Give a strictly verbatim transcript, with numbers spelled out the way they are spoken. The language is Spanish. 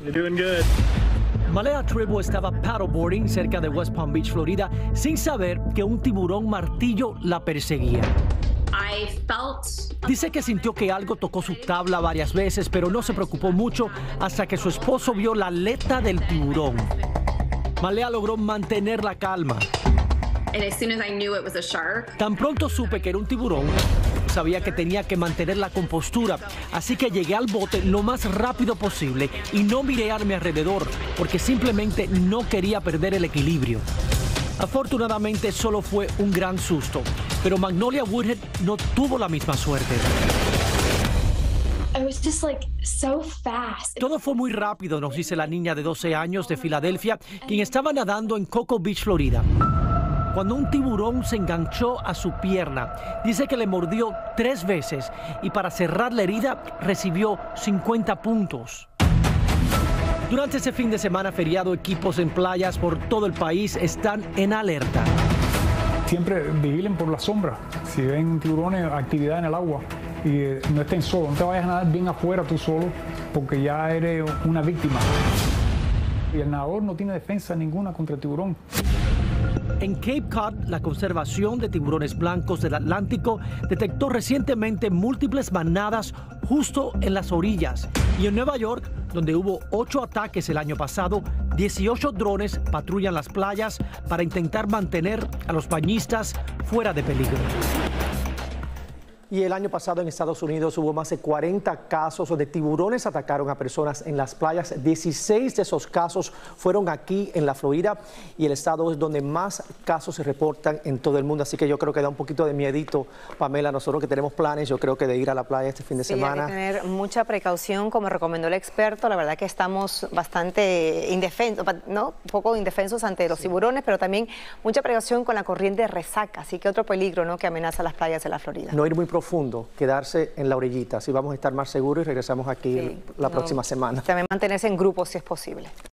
You're doing good. Malea Tribble estaba paddleboarding cerca de West Palm Beach, Florida, sin saber que un tiburón martillo la perseguía. I felt... Dice que sintió que algo tocó su tabla varias veces, pero no se preocupó mucho hasta que su esposo vio la aleta del tiburón. Malea logró mantener la calma. And as soon as I knew it was a shark, Tan pronto supe que era un tiburón, sabía que tenía que mantener la compostura, así que llegué al bote lo más rápido posible y no miré a mi alrededor porque simplemente no quería perder el equilibrio. Afortunadamente solo fue un gran susto, pero Magnolia Woodhead no tuvo la misma suerte. It was just like so fast. Todo fue muy rápido, nos dice la niña de doce años de Filadelfia, quien estaba nadando en Cocoa Beach, Florida, cuando un tiburón se enganchó a su pierna. Dice que le mordió tres veces y para cerrar la herida recibió cincuenta puntos. Durante ese fin de semana feriado, equipos en playas por todo el país están en alerta. Siempre vigilen por la sombra. Si ven tiburones, actividad en el agua y eh, no estén solos. No te vayas a nadar bien afuera tú solo porque ya eres una víctima. Y el nadador no tiene defensa ninguna contra el tiburón. En Cape Cod, la conservación de tiburones blancos del Atlántico detectó recientemente múltiples manadas justo en las orillas. Y en Nueva York, donde hubo ocho ataques el año pasado, dieciocho drones patrullan las playas para intentar mantener a los bañistas fuera de peligro. Y el año pasado en Estados Unidos hubo más de cuarenta casos donde tiburones atacaron a personas en las playas. dieciséis de esos casos fueron aquí en la Florida y el estado es donde más casos se reportan en todo el mundo. Así que yo creo que da un poquito de miedito, Pamela, nosotros que tenemos planes, yo creo que de ir a la playa este fin de sí, semana. Hay que tener mucha precaución, como recomendó el experto. La verdad que estamos bastante indefensos, ¿no? Un poco indefensos ante los sí. tiburones, pero también mucha precaución con la corriente de resaca. Así que otro peligro, ¿no?, que amenaza las playas de la Florida. No ir muy profundo, quedarse en la orillita, así vamos a estar más seguros y regresamos aquí sí, la no, próxima semana. También mantenerse en grupo si es posible.